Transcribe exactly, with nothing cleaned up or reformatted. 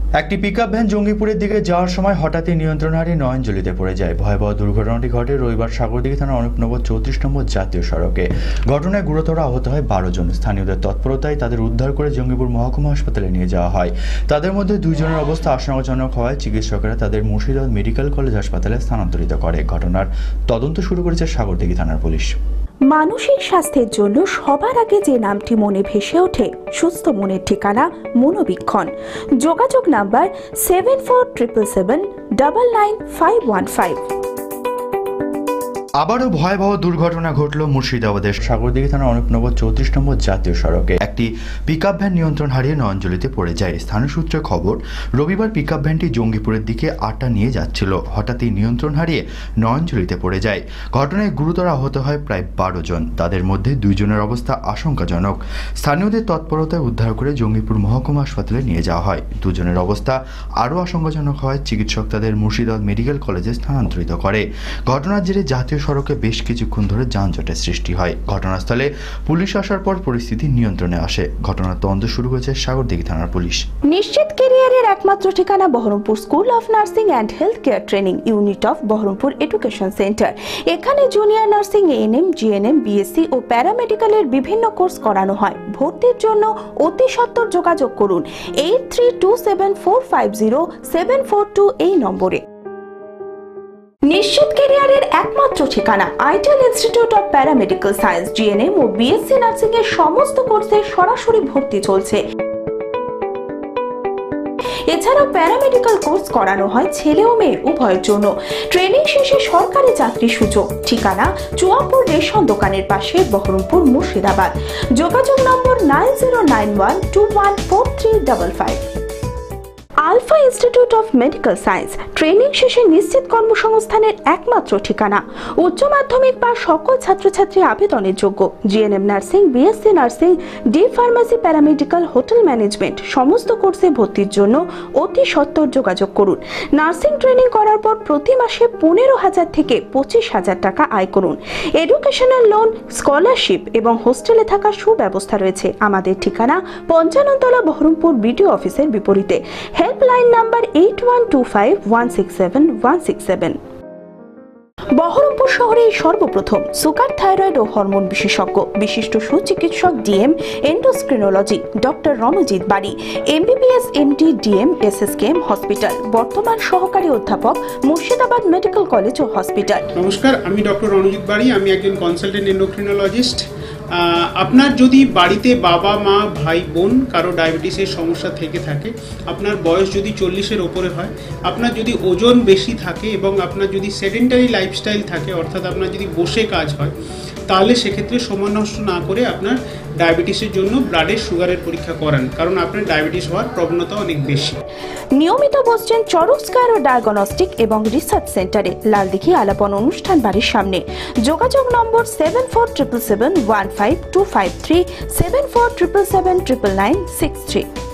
একটি pickup van জঙ্গিপুরের দিকে যাওয়ার সময় হঠাৎই নিয়ন্ত্রণ হারিয়ে নয়নজলিতে পড়ে যায়। ভয়াবহ দুর্ঘটনাটি ঘটে রবিবার সাগরদিঘি থানার অনুপনগর চৌত্রিশ নম্বর জাতীয় সড়কে। ঘটনায় গুরুতর আহত হয় বারো জন। স্থানীয়দের তৎপরতায় তাদের উদ্ধার করে জঙ্গিপুর মহকুমা হাসপাতালে নিয়ে যাওয়া হয়। তাদের মধ্যে দুইজনের অবস্থা আশঙ্কাজনক হওয়ায় চিকিৎসকেরা তাদের মুর্শিদাবাদ মেডিকেল কলেজ হাসপাতালে স্থানান্তরিত করে। ঘটনার তদন্ত শুরু করেছে সাগরদিঘি থানার পুলিশ। মানসিক স্বাস্থ্যের জন্য সবার আগে যে নামটি মনে ভেসে ওঠে, সুস্থ মনের ঠিকানা মনোবীক্ষণ। যোগাযোগ number seven four triple seven double nine five one five. আবারও ভয়াবহ দুর্ঘটনা ঘটল মুর্শিদাবাদের সাগরদিঘি থানার অনুপনগর চৌত্রিশ নম্বর জাতীয় সড়কে। একটি পিকআপ ভ্যান নিয়ন্ত্রণ হারিয়ে নয়নজলিতে পড়ে যায়। স্থানীয় সূত্রে খবর, রবিবার পিকআপ ভ্যানটি জঙ্গিপুরের দিকে আটা নিয়ে যাচ্ছিল। হঠাৎই নিয়ন্ত্রণ হারিয়ে নয়নজলিতে পড়ে যায়। ঘটনায় গুরুতর আহত হয় প্রায় বারো জন। তাদের মধ্যে দুইজনের অবস্থা আশঙ্কাজনক। স্থানীয়দের তৎপরতায় উদ্ধার করে জঙ্গিপুর মহকুমা হাসপাতালে নিয়ে যাওয়া হয়। দুজনের অবস্থা আরও আশঙ্কাজনক হয় চিকিৎসক তাদের মুর্শিদাবাদ মেডিকেল কলেজে স্থানান্তরিত করে। ঘটনার জেরে জাতীয় সড়কে বেশ কিছুক্ষণ ধরে যানজটের সৃষ্টি হয়। ঘটনাস্থলে পুলিশ আসার পর পরিস্থিতি নিয়ন্ত্রণে আসে। ঘটনার তদন্ত শুরু হয়েছে সাগরদিঘি থানার পুলিশ। নিশ্চিত ক্যারিয়ারের একমাত্র ঠিকানা Baharampur school of nursing and health care training unit of Baharampur education centre. এখানে junior nursing, ANM, GNM, BSc ও প্যারামেডিক্যালের বিভিন্ন কোর্স করানো হয়। ভর্তির জন্য অতি সত্বর যোগাযোগ করুন eight three two seven four five zero seven four two এই নম্বরে। নিশ্চিত ক্যারিয়ারের একমাত্র ঠিকানা Itel institute of paramedical science. GNM ও বিএসসি নার্সিং এর সমস্ত কোর্সে সরাসরি ভর্তি চলছে। এছাড়াও প্যারামেডিক্যাল কোর্স করানো হয় ছেলে ও মেয়ে উভয়ের জন্য। ট্রেনিং শেষে সরকারি চাকরির সুযোগ। ঠিকানা চুয়াপুর রেশন দোকানের পাশে, বহরমপুর, মুর্শিদাবাদ। যোগাযোগ নম্বর nine zero nine one two one four three double five. Alpha institute of medical science. Training শেষে নিশ্চিত কর্মসংস্থানের একমাত্র ঠিকানা। উচ্চ মাধ্যমিক বা সকল ছাত্রছাত্রী আবেদনের যোগ্য। GNM nursing, BSc nursing, D pharmacy, paramedical, hotel management সমস্ত কোর্সে ভর্তির জন্য অতি সত্বর যোগাযোগ করুন। নার্সিং ট্রেনিং করার পর প্রতি মাসে পনেরো হাজার থেকে পঁচিশ হাজার টাকা আয় করুন। এডুকেশনাল লোন, স্কলারশিপ এবং হোস্টেলে থাকার সুব্যবস্থা রয়েছে। আমাদের ঠিকানা পঞ্চাননতলা, বহরমপুর বিডিও অফিসের বিপরীতে। Helpline number eight one two five one six seven one six seven. Baharampur শহরে সর্বপ্রথম সুগার, থাইরয়েড ও হরমোন বিশেষজ্ঞ, বিশিষ্ট সুচিকিৎসক DM endocrinology doctor Ranjit Bari, MBBS, MD, DM, SSKM hospital, বর্তমান সহকারী অধ্যাপক, মুর্শিদাবাদ মেডিকেল কলেজ ও হসপিটাল। নমস্কার, আমি ডক্টর রণজিৎ বাড়ি। আমি একজন কনসালটেন্ট এন্ডোক্রিনোলজিস্ট। আপনার যদি বাড়িতে বাবা, মা, ভাই, বোন কারো ডায়াবেটিসের সমস্যা থেকে থাকে, আপনার বয়স যদি চল্লিশের ওপরে হয়, আপনার যদি ওজন বেশি থাকে এবং আপনার যদি সেডেন্টারি লাইফস্টাইল থাকে, অর্থাৎ আপনার যদি বসে কাজ হয়, তাহলে সেক্ষেত্রে সময় নষ্ট না করে আপনার ডায়াবেটিসের জন্য ব্লাডের সুগারের পরীক্ষা করান, কারণ আপনার ডায়াবেটিস হওয়ার প্রবণতা অনেক বেশি। নিয়মিত বসছেন চরক স্কয়ার ও ডায়াগনস্টিক এবং রিসার্চ সেন্টারে, লালদিঘি আলাপন অনুষ্ঠান বাড়ির সামনে। যোগাযোগ নম্বর seven four triple seven one five two five three, seven four triple seven triple nine six three.